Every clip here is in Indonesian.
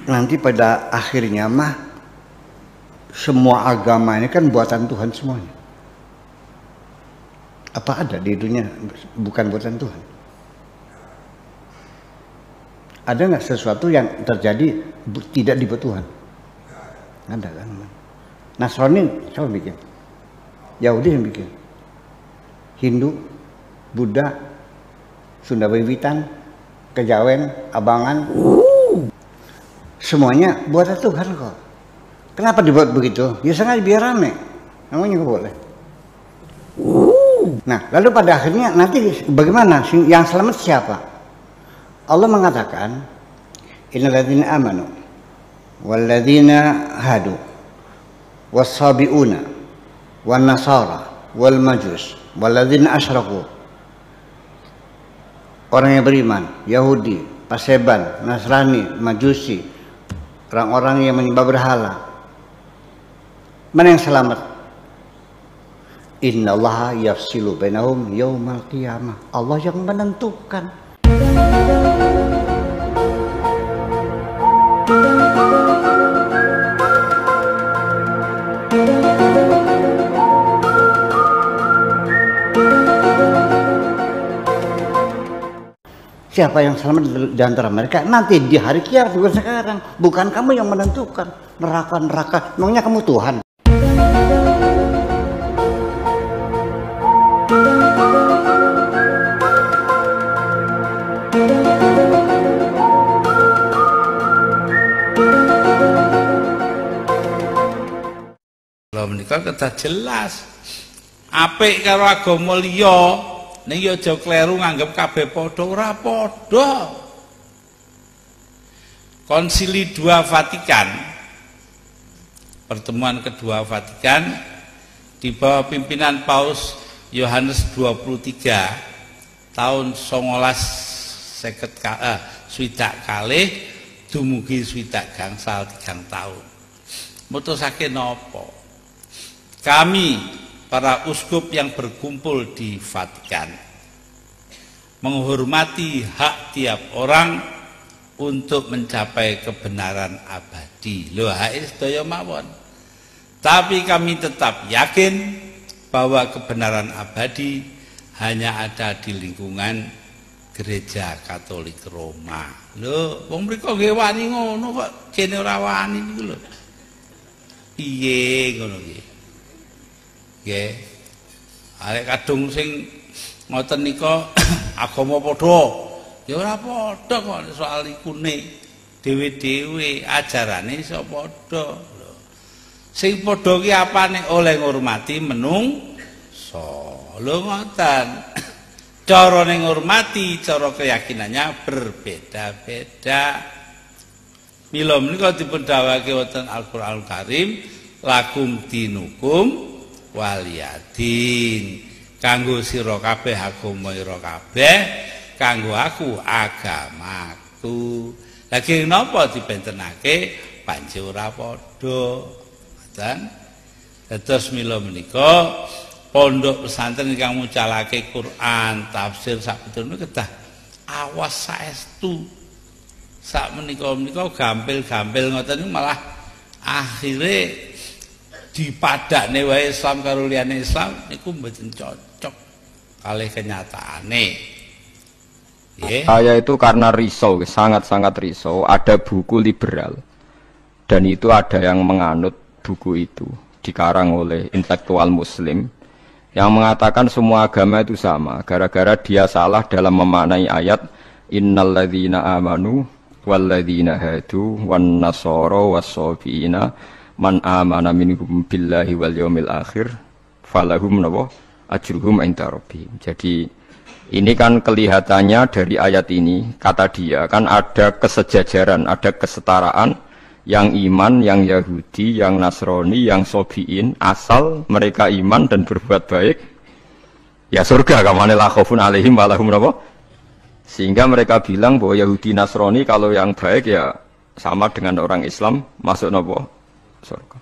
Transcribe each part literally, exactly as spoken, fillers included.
nanti pada akhirnya mah semua agama ini kan buatan Tuhan semuanya. Apa ada di dunia bukan buatan Tuhan? Ada nggak sesuatu yang terjadi tidak dibuat Tuhan? Ada kan? Nasrani siapa bikin? Yahudi yang bikin. Hindu, Buddha, Sunda Wiwitan, Kejawen, Abangan, semuanya buatan Tuhan kok. Kenapa dibuat begitu? Ya sengaja biar rame. Namanya nggak boleh. Nah, lalu pada akhirnya nanti bagaimana? Yang selamat siapa? Allah mengatakan, Innal ladzina amanu wal ladzina hadu was-sabiuna wan nasara wal majus wal ladzina asyraku. Orang yang beriman, Yahudi, Paseban, Nasrani, Majusi, orang-orang yang menyembah berhala. Mana yang selamat? Innallaha yafsilu bainahum yaumal qiyamah. Allah yang menentukan. Siapa yang selamat di antara mereka nanti di hari kiamat, bukan sekarang. Bukan kamu yang menentukan neraka-neraka. Memangnya kamu Tuhan? Lha menika kedah jelas. Apik karo agama liya ning ya aja kleru nganggep kabeh padha, ora padha. Konsili dua Vatikan, pertemuan kedua Vatikan di bawah pimpinan Paus Yohanes dua puluh tiga tahun songolas seket eh, swidak kalih dumugi swidak gangsal tigang tahun. Mutusake napa? Kami para uskup yang berkumpul di Vatikan menghormati hak tiap orang untuk mencapai kebenaran abadi. Lho, hak sedaya mawon. Tapi kami tetap yakin bahwa kebenaran abadi hanya ada di lingkungan Gereja Katolik Roma. Lho, wong mriko nggih wani ngono kok kene ora wani niku lho. Piye ngono nggih? Nggih. Arek kadung sing ngoten nika agama padha. Ya ora padha kok soal ikune. Dewe-dewe ajarane iso padha. Sing padha ki apane oleh ngurmati menungso. Lho ngoten. Cara ning ngurmati, cara keyakinannya berbeda-beda. Mila menika dipun dawuhake wonten Al-Qur'anul Karim, lakum dinukum waliyadin. Kanggo sira kabeh agama ira kabeh, kanggo aku agamaku. Lagi napa dibentenake panci ora padha. Ngoten. Dados mila menika pondok pesantren ingkang mucalake Quran, tafsir sakbetul kedah awas saestu. Sak menika-menika gampil-gampil ngoten malah akhire dipadakne wae Islam karo liyane Islam niku mboten cocok kalih kenyataane. Nggih. Saya itu karena risau, sangat-sangat risau, ada buku liberal dan itu ada yang menganut buku itu dikarang oleh intelektual muslim yang mengatakan semua agama itu sama gara-gara dia salah dalam memaknai ayat innalladzina amanu walladzina hadu wan nasara was-sabiina man amana minhum billahi wal yaumil akhir falahum nawa ajruhum inda rabbihim. Jadi ini kan kelihatannya dari ayat ini kata dia kan ada kesejajaran, ada kesetaraan yang iman, yang Yahudi, yang Nasrani, yang Sobiin asal mereka iman dan berbuat baik ya surga kamane la khaufun alaihim walahum nawa. Sehingga mereka bilang bahwa Yahudi Nasrani kalau yang baik ya sama dengan orang Islam masuk nawa surga.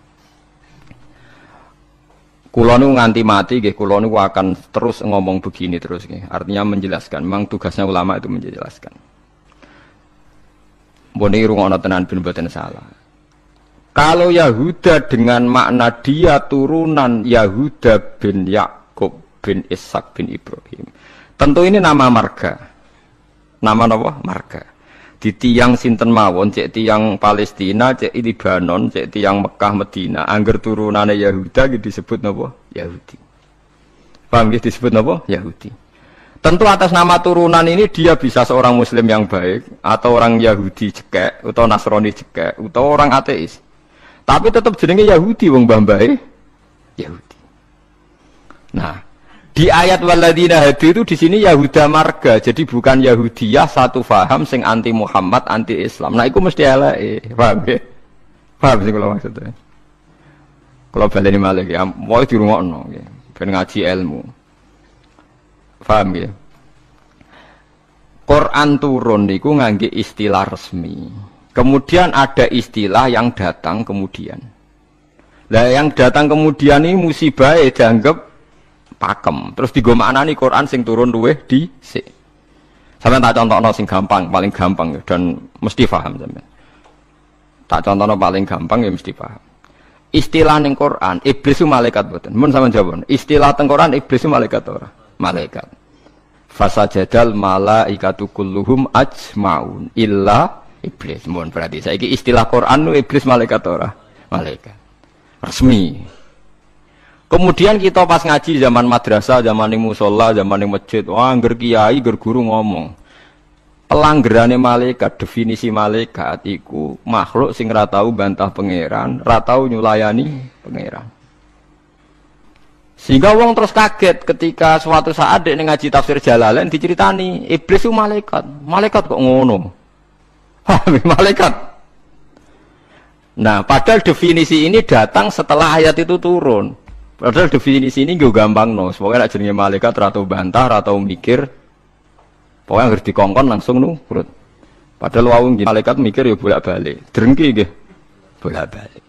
Kulo nu nganti mati nggih kulo nu akan terus ngomong begini terus nggih. Artinya menjelaskan, memang tugasnya ulama itu menjelaskan. Mbone rungokno tenan ben mboten salah. Kalau Yahuda dengan makna dia turunan Yahuda bin Yakub bin Ishak bin Ibrahim, tentu ini nama marga. Nama apa? Marga. Di tiang sinten mawon, cek tiang Palestina, cek Libanon, cek tiang Mekah Medina, angger turunane Yahuda disebut napa? Yahudi. Paham nggih disebut napa? Yahudi. Tentu atas nama turunan ini dia bisa seorang muslim yang baik atau orang Yahudi cekek atau Nasrani cekek atau orang ateis. Tapi tetap jenenge Yahudi wong mbah-mbahe Yahudi. Nah, di ayat waladina hadi itu di sini Yahuda marga, jadi bukan Yahudiyah satu faham sing anti Muhammad, anti Islam. Nah, itu mesti eleke, paham ya? Paham sing kula maksudnya. Kalau baleni malih ya, mau dirungokno nggih, ben ngaji ilmu. Paham ya? Quran turun niku ngangge istilah resmi. Kemudian ada istilah yang datang kemudian. Lah yang datang kemudian ini musibah dianggap pakem. Terus digo maknani Quran sing turun luweh dhisik. Sampeyan tak contohno sing gampang, paling gampang dan mesti paham sampeyan. Tak contohno paling gampang ya mesti paham. Istilah ning Quran, iblis itu malaikat mboten. Mun sampeyan jawab. Istilah teng Quran iblis itu malaikat ora? Malaikat. Fasajadal malaikatu kulluhum ajmaun illa iblis. Mun berarti saiki istilah Quran itu iblis malaikat ora? Malaikat. Resmi. Kemudian kita pas ngaji zaman madrasah, zaman ning musala, zaman ning masjid, wah ngger kiai, ngger guru ngomong. Pelanggerane malaikat, definisi malaikat iku makhluk sing ra tau bantah pangeran, ra tau nyulayani pangeran. Sehingga wong terus kaget ketika suatu saat dek ngaji tafsir Jalalain diceritani iblis itu malaikat. Malaikat kok ngono? Hah, malaikat. Nah, padahal definisi ini datang setelah ayat itu turun. Padahal definisi ini gue gampang no. Pokoknya nak jenenge malaikat atau bantah atau mikir. Pokoknya harus dikongkon langsung nurut. Padahal wong malaikat mikir ya bolak-balik. Drengki nggih. Bolak-balik.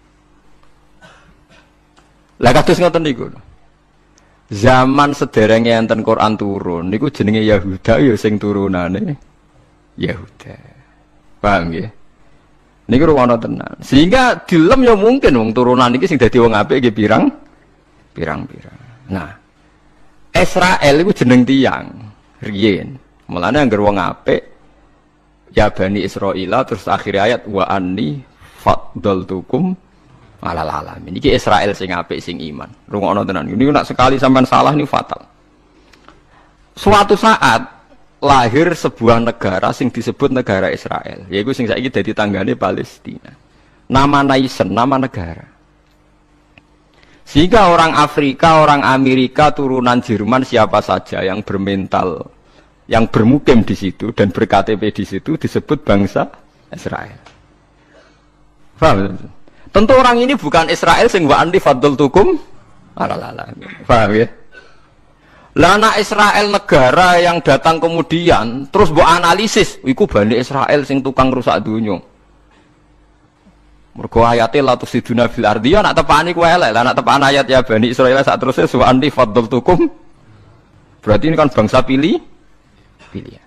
Lah kados ngoten niku. Zaman sederenge enten Quran turun niku jenenge Yahuda ya sing turunane Yahuda. Paham nggih? Niku ruwono tenan. Sehingga dilem ya mungkin wong turunan iki sing dadi wong apik nggih pirang pirang-pirang. Nah, Israel iku jeneng tiyang riyen. Mulane anggere wong apik ya Bani Israila terus akhir ayat wa anni faddaltukum alal alamin. Iki Israel sing apik sing iman. Rungokno tenan. Niku nek sekali sampean salah niku fatal. Suatu saat lahir sebuah negara sing disebut negara Israel. Yaiku sing saiki dadi tanggane Palestina. Nama nation, nama negara. Sehingga orang Afrika, orang Amerika, turunan Jerman siapa saja yang bermental, yang bermukim di situ dan ber-K T P di situ disebut bangsa Israel. Paham? Tentu orang ini bukan Israel sing wa anti fadl tukum alalala. Paham ya? Lah anak Israel negara yang datang kemudian terus mbok analisis, iku Bani Israel sing tukang rusak dunya. Mergo ayate la tusiduna fil ardi ya nak tepani ku elek, lah nak tepan ayat ya Bani Israel sak terusé wa anti fadl tukum. Berarti ini kan bangsa pilih pilihan.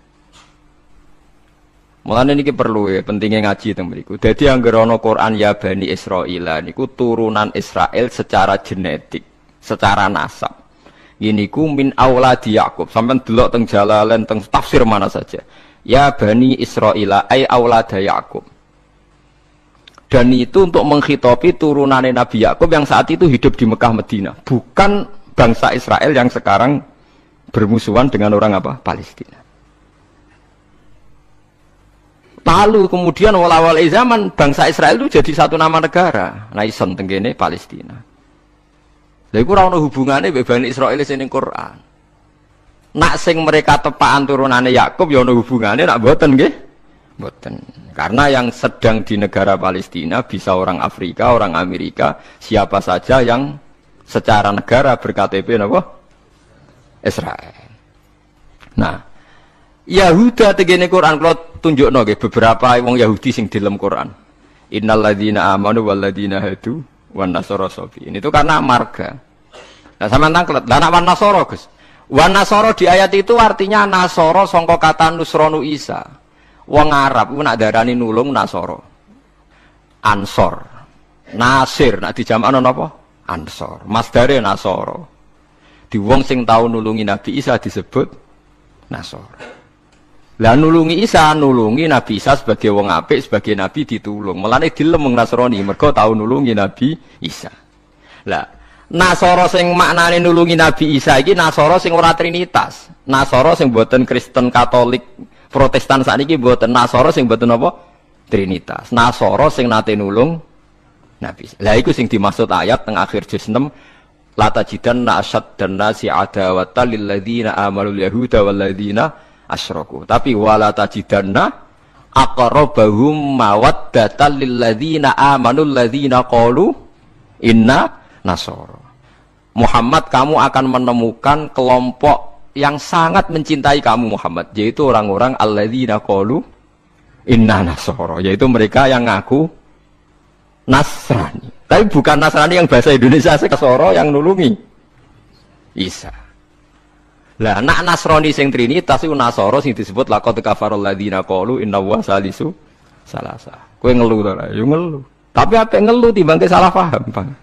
Mulane niki perlu ya pentingnya ngaji teng mriku. Dadi anggere ana Quran ya Bani Israil niku turunan Israel secara genetik, secara nasab. Niku min auladi Yakub. Sampeyan delok teng Jalalain teng tafsir mana saja. Ya Bani Israil ai aulada Yakub. Dan itu untuk menghitopi turunane Nabi Yakub yang saat itu hidup di Mekah Medina, bukan bangsa Israel yang sekarang bermusuhan dengan orang apa? Palestina. Lalu kemudian awal-awal zaman bangsa Israel itu jadi satu nama negara. Naison tenggene Palestina. Lha iku ora ono hubungane mbek Bani Israil sing ning Quran. Nak sing mereka tepaan turunane Yakub ya ono hubungane, nak mboten nggih? Mboten. Karena yang sedang di negara Palestina bisa orang Afrika, orang Amerika, siapa saja yang secara negara ber-K T P napa? Israel. Nah, Yahuda tegene Quran kalau tunjukno nggih beberapa wong Yahudi sing dilem Quran. Innal ladzina amanu wal ladzina hadu wan nasara sabi. Ini itu karena marga. Nah, sampean tanglet, lah nek wan nasara, Gus. Wan nasara di ayat itu artinya nasara sangka kata nusronu Isa. Wong Arab ku nak darani nulung Nasara. Ansor. Nasir nak dijamakno napa? Ansor. Masdare Nasara. Di wong sing tau nulungi Nabi Isa disebut Nasara. Lah nulungi Isa, nulungi Nabi Isa sebagai wong apik, sebagai nabi ditulung. Mulane dilem wong Nasrani mergo tau nulungi Nabi Isa. Lah Nasara sing maknane nulungi Nabi Isa iki Nasara sing ora trinitas. Nasara sing boten Kristen Katolik Protestan sakniki mboten. Nasara sing mboten apa? Trinitas. Nasara sing nate nulung Nabi. Lah iku sing dimaksud ayat teng akhir juz enam la tajidanna asyaddan nasi adawatan lil ladzina amalul yahuda wal ladzina asyraku. Tapi wala tajidanna aqrabahum mawaddatan lil ladzina amanul ladzina qalu inna nasara. Muhammad, kamu akan menemukan kelompok yang sangat mencintai kamu Muhammad, yaitu orang-orang alladzina qalu inna nasara, yaitu mereka yang ngaku Nasrani. Tapi bukan Nasrani yang bahasa Indonesia Nasara yang nulungi Isa. Lah nak Nasrani sing trinitas iku Nasara sing disebut laqad kafarul ladzina qalu inna wa salisu salasa. Kowe ngelu to ra? Yo ngelu. Tapi apik ngelu timbang salah paham, Bang.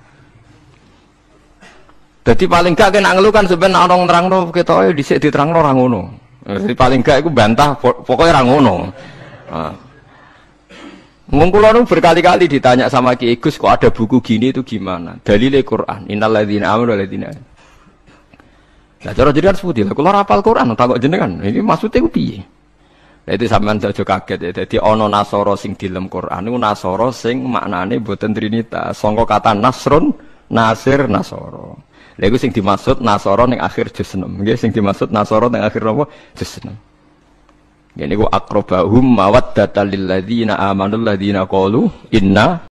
Jadi paling gak kena ngeluh kan sebenarnya orang terangno ketoke dhisik diterangno ora ngono. Jadi paling gak iku bantah pokoknya ora ngono. Heeh. Wong kula nu berkali-kali ditanya sama Ki Gus kok ada buku gini itu gimana? Dalile Quran. Innal ladzina amanu wal ladzina. Lah cara jenengan seputi lha kula hafal Quran takok jenengan. Ini maksudnya ku piye? Lah itu sampean aja kaget ya. Dadi ana Nasara sing dilem Quran niku Nasara sing maknane boten trinitas. Sangka kata Nasrun, Nasir, Nasara. Lha iku sing dimaksud Nasara ning akhir juz enam. Nggih sing dimaksud Nasara ning akhir napa? Juz enam. Ngene iku aqrabahum mawaddatan lil ladzina amanul ladzina qalu inna